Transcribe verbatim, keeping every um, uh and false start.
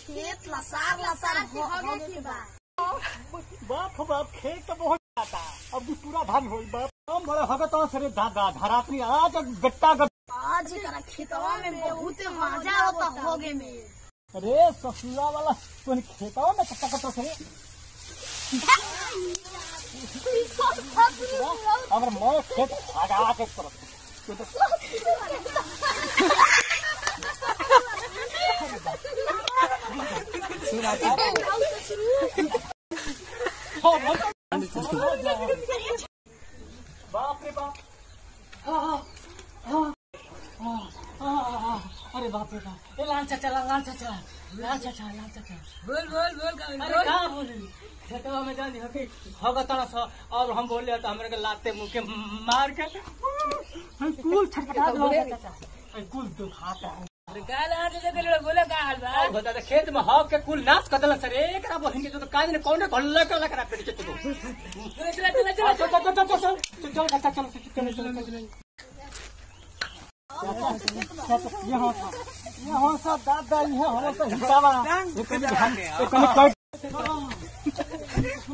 खेत लसार लसार होगे के बा। बाप हो बाप खेत तो बहुत आता अब भी पूरा धान होई बाप हम बड़े होगे तो सरे दादा धरातनी आज बेटा आज करा खेतवा में बहुत मजा होता होगे में। अरे ससुरा वाला कोन खेतवा में कटा कटा सरे अगर मैं खेत आगा के तरफ बाप रे बाप अरे बाप रे बाप ए लाल चाचा लाल चाचा लाल चाचा लाल चाचा बोल बोल बोल अरे क्या बोली खेतवा में जानी हो कि होगा तना सा और हम बोले तो हमरे के लाते मुंह के मार के कुल छटपटा दो चाचा कुल दुखाता है अरे का लाल चाचा के बोले का हाल बा बता दे खेत में हक के कुल नाश कदल सर एक रा बहिन के तो काज ने कौन घल्ला के लगा पेड़ के तो चल चल चल चल चल चल चल चल चाचा चल चल यहाँ यहाँ सब दादा यहाँ हम सब हिसाबा एक कहीं